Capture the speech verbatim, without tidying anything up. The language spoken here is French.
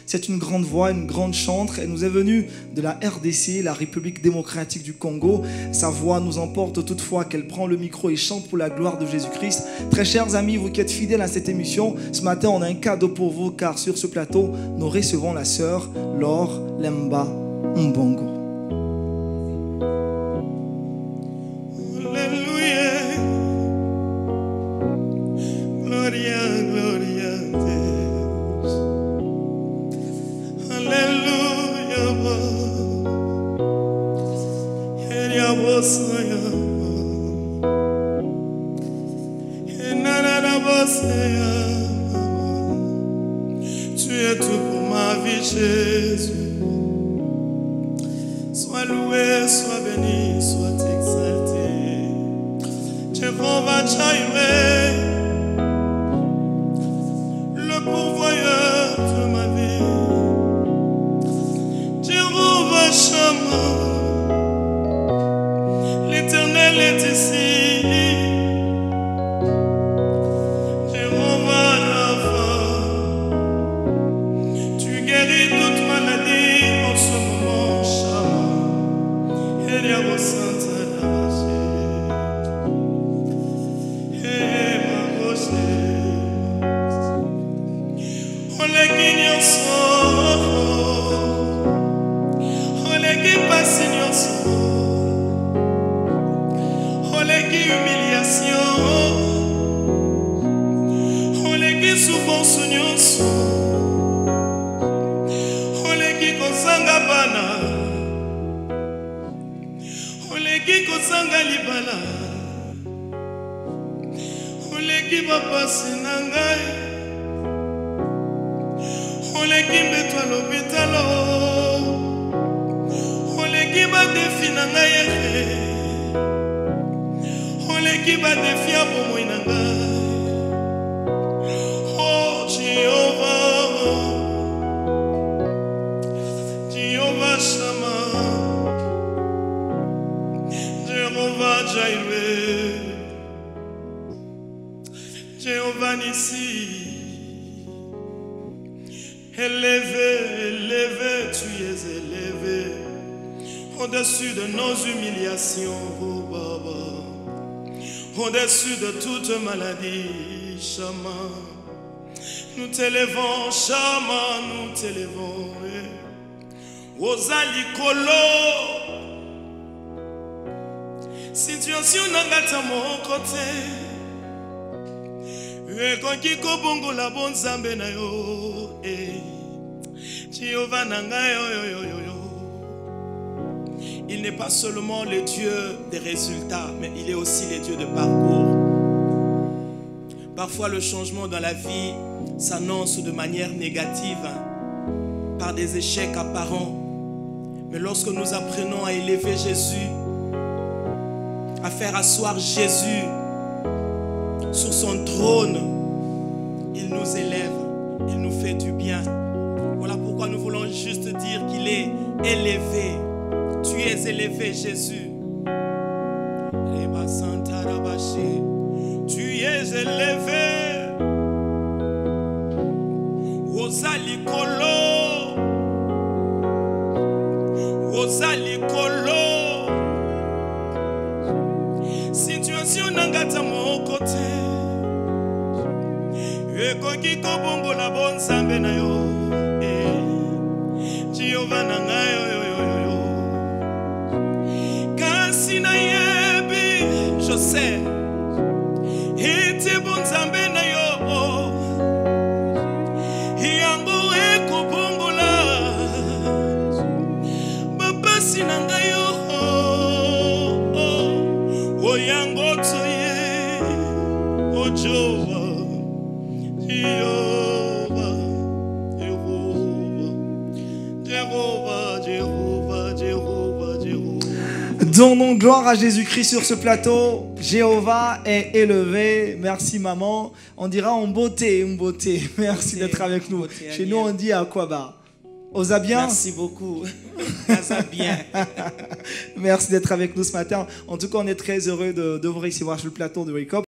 C'est une grande voix, une grande chantre. Elle nous est venue de la R D C, la République démocratique du Congo. Sa voix nous emporte toutefois qu'elle prend le micro et chante pour la gloire de Jésus-Christ. Très chers amis, vous qui êtes fidèles à cette émission, ce matin on a un cadeau pour vous car sur ce plateau, nous recevons la sœur Laure Lemba Mbongo. Tu es tout pour ma vie, Jésus. Sois loué, sois béni, sois exalté. Jéhovah Jireh, le pourvoyeur de ma vie. Jéhovah Shammah, l'Éternel est ici. Oleki papa sinangai, oleki mbetwa lopitalo, oleki ba defi nangai ere, oleki ba defi abomo inangai. Oh Jehovah, Jehovah Shammah, Jehovah Jireh, Jéhovah Nissi, élevé, élevé, tu es élevé, au-dessus de nos humiliations, oh Baba, au-dessus de toute maladie, Shammah, nous t'élevons, Shammah, nous t'élevons, Ozali Kolo, situation n'engata mon côté. Il n'est pas seulement le Dieu des résultats, mais il est aussi le Dieu de parcours. Parfois le changement dans la vie s'annonce de manière négative par des échecs apparents. Mais lorsque nous apprenons à élever Jésus, à faire asseoir Jésus sur son trône, il nous élève, il nous fait du bien. Voilà pourquoi nous voulons juste dire qu'il est élevé. Tu es élevé, Jésus. Tu es élevé. Ozali Kolo, Ozali Kolo. Situation n'engata mon côté. Ekoki kobongo la bonne sambe na yo. Jehovah na ngai yo yo yo yo. Kasi na yebi, je sais. Ete bon sambe na yo. Yango eko bongo la. Baba sinanga yo. O yango toye. O Jehovah. Jehovah, Jehovah, Jehovah, Jehovah, Jehovah. Donnons gloire à Jésus-Christ sur ce plateau. Jéhovah est élevé. Merci maman. On dira en beauté, en beauté. Merci d'être avec nous. Chez nous on dit à quoi bas. Osa bien. Merci beaucoup. Osa bien. Merci d'être avec nous ce matin. En tout cas, on est très heureux de, de vous recevoir sur le plateau de Wake Up.